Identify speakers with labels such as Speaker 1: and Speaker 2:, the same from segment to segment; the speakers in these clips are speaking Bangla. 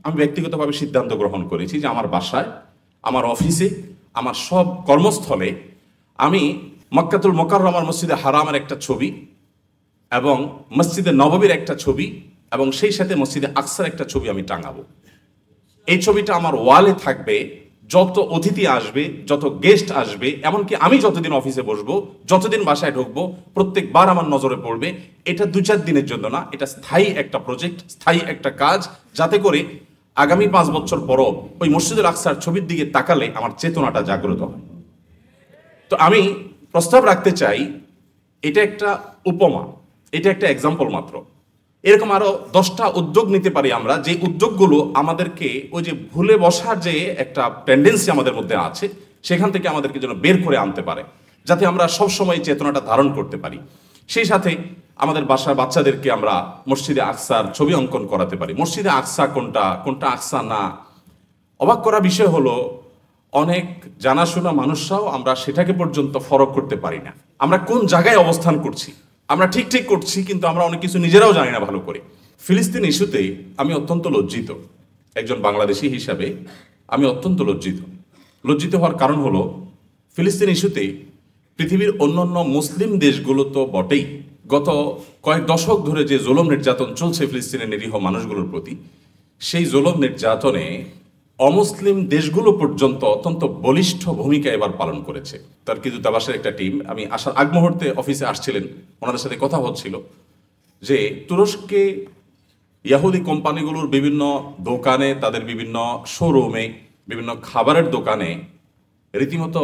Speaker 1: আমি ব্যক্তিগতভাবে সিদ্ধান্ত গ্রহণ করেছি যে আমার বাসায়, আমার অফিসে, আমার সব কর্মস্থলে আমি মক্কাতুল মুকাররমার মসজিদে হারামের একটা ছবি এবং মসজিদে নববীর একটা ছবি এবং সেই সাথে মসজিদে আকসার একটা ছবি আমি টাঙাবো। এই ছবিটা আমার ওয়ালে থাকবে। যত অতিথি আসবে, যত গেস্ট আসবে, এমনকি আমি যতদিন অফিসে বসবো, যতদিন বাসায় ঢুকবো, প্রত্যেকবার আমার নজরে পড়বে। এটা 2-4 দিনের জন্য না, এটা স্থায়ী একটা প্রজেক্ট, স্থায়ী একটা কাজ, যাতে করে আগামী 5 বছর পরও ওই মসজিদুল আকসার ছবির দিকে তাকালে আমার চেতনাটা জাগ্রত হয়। তো আমি প্রস্তাব রাখতে চাই, এটা একটা উপমা, এটা একটা এক্সাম্পল মাত্র। এরকম আরো 10টা উদ্যোগ নিতে পারি আমরা, যে উদ্যোগগুলো আমাদেরকে ওই যে ভুলে বসার যে একটা টেন্ডেন্সি আমাদের মধ্যে আছে, সেখান থেকে আমাদেরকে যেন বের করে আনতে পারে, যাতে আমরা সবসময় চেতনাটা ধারণ করতে পারি। সেই সাথে আমাদের বাসার বাচ্চাদেরকে আমরা মসজিদে আকসার ছবি অঙ্কন করাতে পারি। মসজিদে আকসা কোনটা, কোনটা আকসা না, অবাক করা বিষয় হলো অনেক জানাশোনা মানুষরাও আমরা সেটাকে পর্যন্ত ফরক করতে পারি না। আমরা কোন জায়গায় অবস্থান করছি, আমরা ঠিক ঠিক করছি, কিন্তু আমরা অনেক কিছু নিজেরাও জানি না ভালো করে। ফিলিস্তিন ইস্যুতে আমি অত্যন্ত লজ্জিত, একজন বাংলাদেশি হিসাবে আমি অত্যন্ত লজ্জিত হওয়ার কারণ হলো, ফিলিস্তিন ইস্যুতে পৃথিবীর অন্যান্য মুসলিম দেশগুলো তো বটেই, গত কয়েক দশক ধরে যে জুলুম নির্যাতন চলছে ফিলিস্তিনের নিরীহ মানুষগুলোর প্রতি, সেই জুলুম নির্যাতনে অমুসলিম দেশগুলো পর্যন্ত অত্যন্ত বলিষ্ঠ ভূমিকা এবার পালন করেছে। টার্কি দূতাবাসের একটা টিম, আমি আসার আগ মুহূর্তে অফিসে আসছিলেন, ওনাদের সাথে কথা হচ্ছিল যে তুরস্কে ইয়াহুদি কোম্পানিগুলোর বিভিন্ন দোকানে, তাদের বিভিন্ন শোরুমে, বিভিন্ন খাবারের দোকানে রীতিমতো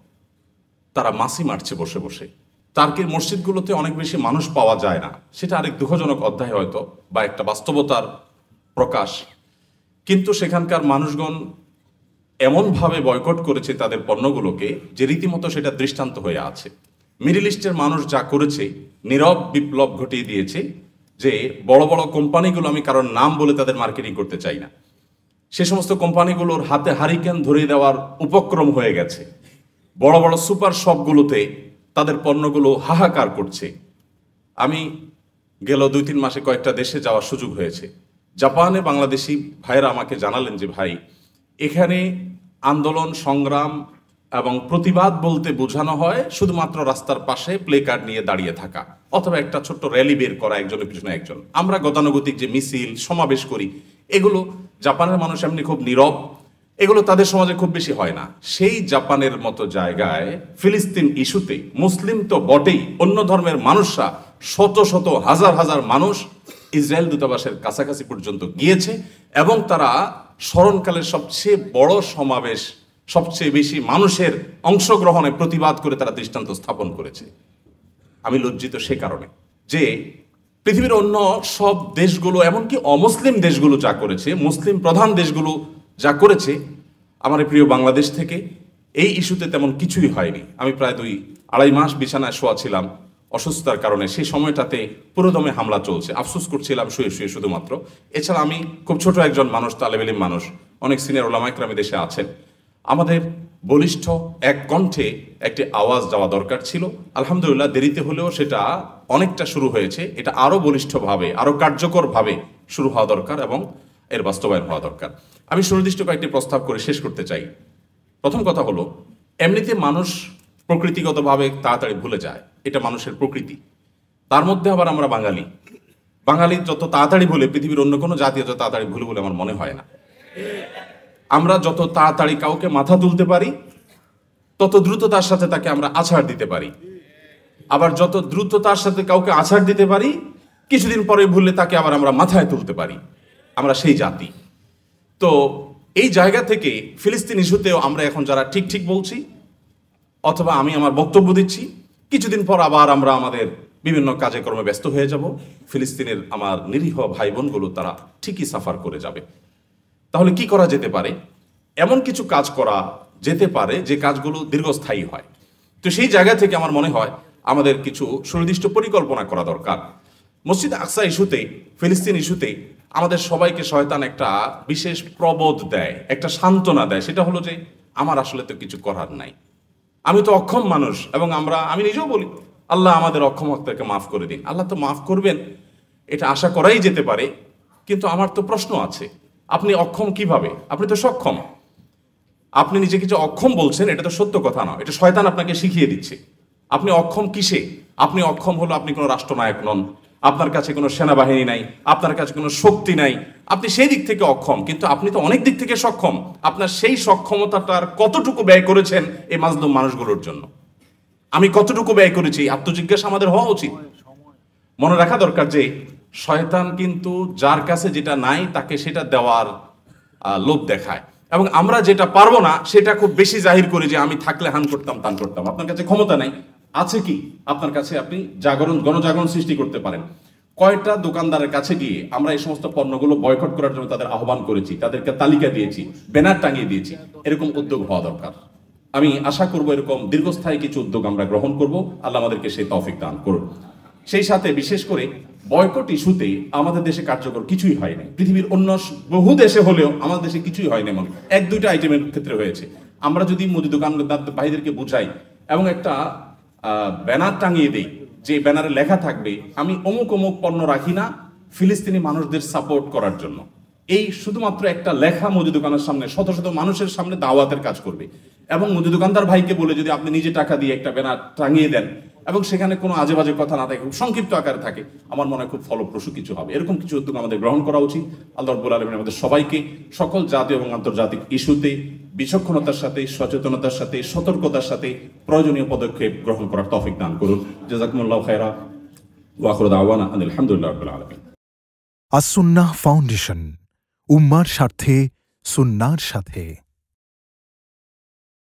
Speaker 1: তারা মাছি মারছে বসে বসে। টার্কির মসজিদগুলোতে অনেক বেশি মানুষ পাওয়া যায় না, সেটা আরেক দুঃখজনক অধ্যায় হয়তো, বা একটা বাস্তবতার প্রকাশ। কিন্তু সেখানকার মানুষগণ এমনভাবে বয়কট করেছে তাদের পণ্যগুলোকে যে রীতিমতো সেটা দৃষ্টান্ত হয়ে আছে। মিডল ইস্টের মানুষ যা করেছে, নীরব বিপ্লব ঘটিয়ে দিয়েছে, যে বড় বড় কোম্পানিগুলো, আমি কারণ নাম বলে তাদের মার্কেটিং করতে চাই না, সে সমস্ত কোম্পানিগুলোর হাতে হারিকেন ধরিয়ে দেওয়ার উপক্রম হয়ে গেছে। বড় বড় সুপার শপগুলোতে তাদের পণ্যগুলো হাহাকার করছে। আমি গেল 2-3 মাসে কয়েকটা দেশে যাওয়ার সুযোগ হয়েছে। জাপানে বাংলাদেশি ভাইয়েরা আমাকে জানালেন যে ভাই, এখানে আন্দোলন সংগ্রাম এবং প্রতিবাদ বলতে বোঝানো হয় শুধুমাত্র রাস্তার পাশে প্লে কার্ড নিয়ে দাঁড়িয়ে থাকা, অথবা একটা ছোট্ট র্যালি বের করা, একজনের পিছনে একজন। আমরা গতানুগতিক যে মিছিল সমাবেশ করি, এগুলো জাপানের মানুষ এমনি খুব নীরব, এগুলো তাদের সমাজে খুব বেশি হয় না। সেই জাপানের মতো জায়গায় ফিলিস্তিন ইস্যুতে মুসলিম তো বটেই, অন্য ধর্মের মানুষরা শত শত হাজার হাজার মানুষ ইসরায়েল দূতাবাসের কাছাকাছি পর্যন্ত গিয়েছে, এবং তারা স্মরণকালের সবচেয়ে বড় সমাবেশ, সবচেয়ে বেশি মানুষের অংশগ্রহণে প্রতিবাদ করে তারা দৃষ্টান্ত স্থাপন করেছে। আমি লজ্জিত সে কারণে যে পৃথিবীর অন্য সব দেশগুলো, এমনকি অমুসলিম দেশগুলো যা করেছে, মুসলিম প্রধান দেশগুলো যা করেছে, আমার প্রিয় বাংলাদেশ থেকে এই ইস্যুতে তেমন কিছুই হয়নি। আমি প্রায় 2-2.5 মাস বিছানায় শোয়া ছিলাম অসুস্থতার কারণে। সেই সময়টাতে পুরোদমে হামলা চলছে, আফসোস করছিলাম শুয়ে শুয়ে শুধুমাত্র। এছাড়া আমি খুব ছোট একজন মানুষ, তালেব ইলম মানুষ, অনেক সিনিয়র ওলামা ইকরাম দেশে আছেন। আমাদের বলিষ্ঠ এক কণ্ঠে একটি আওয়াজ যাওয়া দরকার ছিল। আলহামদুলিল্লাহ, দেরিতে হলেও সেটা অনেকটা শুরু হয়েছে। এটা আরও বলিষ্ঠভাবে, আরও কার্যকরভাবে শুরু হওয়া দরকার এবং এর বাস্তবায়ন হওয়া দরকার। আমি সুনির্দিষ্ট কয়েকটি প্রস্তাব করে শেষ করতে চাই। প্রথম কথা হলো, এমনিতে মানুষ প্রকৃতিগতভাবে তাড়াতাড়ি ভুলে যায়, এটা মানুষের প্রকৃতি। তার মধ্যে আবার আমরা বাঙালি যত তাড়াতাড়ি ভুলে, পৃথিবীর অন্য কোনো জাতি যত তাড়াতাড়ি ভুলে বলে আমার মনে হয় না। আমরা যত তাড়াতাড়ি কাউকে মাথা তুলতে পারি, তত দ্রুততার সাথে তাকে আমরা আছাড় দিতে পারি। আবার যত দ্রুততার সাথে কাউকে আছাড় দিতে পারি, কিছুদিন পরে ভুললে তাকে আবার আমরা মাথায় তুলতে পারি। আমরা সেই জাতি। তো এই জায়গা থেকে ফিলিস্তিন ইস্যুতেও আমরা এখন যারা ঠিক ঠিক বলছি, অথবা আমি আমার বক্তব্য দিচ্ছি, কিছুদিন পর আবার আমরা আমাদের বিভিন্ন কাজে কর্মে ব্যস্ত হয়ে যাব। ফিলিস্তিনের আমার নিরীহ ভাই বোনগুলো তারা ঠিকই সাফার করে যাবে। তাহলে কি করা যেতে পারে? এমন কিছু কাজ করা যেতে পারে যে কাজগুলো দীর্ঘস্থায়ী হয়। তো সেই জায়গা থেকে আমার মনে হয় আমাদের কিছু সুনির্দিষ্ট পরিকল্পনা করা দরকার। মসজিদ আকসা ইস্যুতে, ফিলিস্তিন ইস্যুতে আমাদের সবাইকে শয়তান একটা বিশেষ প্রবোধ দেয়, একটা সান্ত্বনা দেয়। সেটা হলো যে আমার আসলে তো কিছু করার নাই, আমি তো অক্ষম মানুষ। এবং আমি নিজেও বলি, আল্লাহ আমাদের অক্ষমতাকে মাফ করে দিন। আল্লাহ তো মাফ করবেন, এটা আশা করাই যেতে পারে, কিন্তু আমার তো প্রশ্ন আছে। আপনি অক্ষম কিভাবে? আপনি তো সক্ষম। আপনি নিজেকে যে অক্ষম বলছেন এটা তো সত্য কথা না, এটা শয়তান আপনাকে শিখিয়ে দিচ্ছে। আপনি অক্ষম কিসে? আপনি অক্ষম হলো আপনি কোনো রাষ্ট্রনায়ক নন, আপনার কাছে কোনো সেনাবাহিনী নাই, আপনার কাছে কোনো শক্তি নাই, আপনি সেই দিক থেকে অক্ষম। কিন্তু আপনি তো অনেক দিক থেকে সক্ষম। আপনার সেই সক্ষমতাটার কতটুকু ব্যয় করেছেন এই মাজলুম মানুষগুলোর জন্য? আমি কতটুকু ব্যয় করেছি, আত্মজিজ্ঞাসা আমাদের হওয়া উচিত। মনে রাখা দরকার যে শয়তান কিন্তু যার কাছে যেটা নাই তাকে সেটা দেওয়ার লোভ দেখায়, এবং আমরা যেটা পারবো না সেটা খুব বেশি জাহির করি যে আমি থাকলে হান করতাম তান করতাম। আপনার কাছে ক্ষমতা নাই, আছে কি আপনার কাছে? আপনি গণজাগরণ সৃষ্টি করতে পারেন। কয়টা দোকানদারের কাছে গিয়ে আমরা এই সমস্ত পণ্যগুলো বয়কট করার জন্য তাদের আহ্বান করেছি, তাদেরকে তালিকা দিয়েছি, ব্যানার টাঙিয়ে দিয়েছি। এরকম উদ্যোগ হওয়া দরকার। আমি আশা করব এরকম দীর্ঘস্থায়ী কিছু উদ্যোগ আমরা গ্রহণ করব। আল্লাহ আমাদেরকে সেই তৌফিক দান করুন। সেই সাথে বিশেষ করে বয়কট ইস্যুতে আমাদের দেশে কার্যকর কিছুই হয় নাই। পৃথিবীর অন্য বহু দেশে হলেও আমাদের দেশে কিছুই হয় না, এমন এক দুইটা আইটেমের ক্ষেত্রে হয়েছে। আমরা যদি মুদি দোকানদার ভাইদেরকে বুঝাই এবং একটা ব্যানার টাঙিয়ে দেই, যে ব্যানারে লেখা থাকবে আমি অমুক অমুক পণ্য রাখি না ফিলিস্তিনি মানুষদের সাপোর্ট করার জন্য, এই শুধুমাত্র একটা লেখা মুদি দোকানের সামনে শত শত মানুষের সামনে দাওয়াতের কাজ করবে। এবং মুদি দোকানদার ভাইকে বলে যদি আপনি নিজে টাকা দিয়ে একটা ব্যানার টাঙিয়ে দেন এবং সেখানে কোনো আজে বাজে কথা না থাকে, খুব সংক্ষিপ্ত আকারে থাকে, আমার মনে হয় খুব ফলপ্রসূ কিছু হবে। এরকম কিছু উদ্যোগ আমাদের গ্রহণ করা উচিত। আল্লাহ রাব্বুল আলামিন আমাদের সবাইকে সকল জাতীয় এবং আন্তর্জাতিক ইস্যুতে বিচক্ষণতার সাথে, সচেতনতার সাথে, সতর্কতার সাথে প্রয়োজনীয় পদক্ষেপ গ্রহণ করার তৌফিক দান করুন। জাযাকুমুল্লাহু খায়রা ওয়া আখিরু দাওয়ানা আলহামদুলিল্লাহি রাব্বিল আলামিন।
Speaker 2: আস-সুন্নাহ ফাউন্ডেশন, উম্মার স্বার্থে সুন্নাহর সাথে।